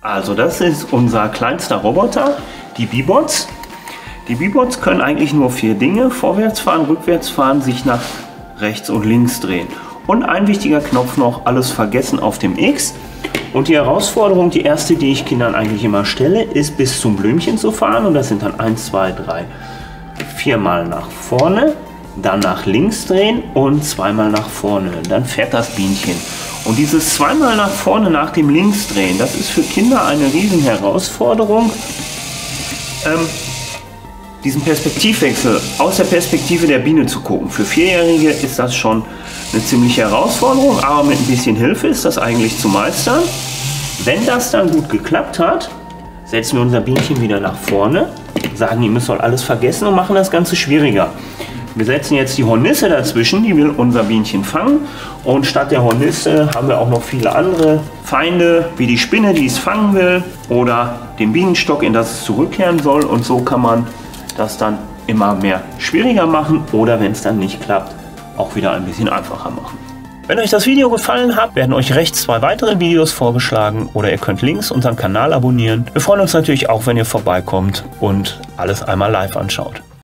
Also das ist unser kleinster Roboter, die Bee-Bots. Die Bee-Bots können eigentlich nur 4 Dinge: vorwärts fahren, rückwärts fahren, sich nach rechts und links drehen. Und ein wichtiger Knopf noch: alles vergessen auf dem X. Und die Herausforderung, die erste, die ich Kindern eigentlich immer stelle, ist bis zum Blümchen zu fahren. Und das sind dann 1, 2, 3, 4 Mal nach vorne, dann nach links drehen und 2 Mal nach vorne. Dann fährt das Bienchen. Und dieses 2 Mal nach vorne nach dem Linksdrehen, das ist für Kinder eine riesen Herausforderung. Diesen Perspektivwechsel aus der Perspektive der Biene zu gucken. Für 4-Jährige ist das schon eine ziemliche Herausforderung, aber mit ein bisschen Hilfe ist das eigentlich zu meistern. Wenn das dann gut geklappt hat, setzen wir unser Bienchen wieder nach vorne, sagen ihm, es soll alles vergessen und machen das Ganze schwieriger. Wir setzen jetzt die Hornisse dazwischen, die will unser Bienchen fangen, und statt der Hornisse haben wir auch noch viele andere Feinde, wie die Spinne, die es fangen will, oder den Bienenstock, in das es zurückkehren soll, und so kann man das dann immer mehr schwieriger machen oder, wenn es dann nicht klappt, auch wieder ein bisschen einfacher machen. Wenn euch das Video gefallen hat, werden euch rechts 2 weitere Videos vorgeschlagen oder ihr könnt links unseren Kanal abonnieren. Wir freuen uns natürlich auch, wenn ihr vorbeikommt und alles einmal live anschaut.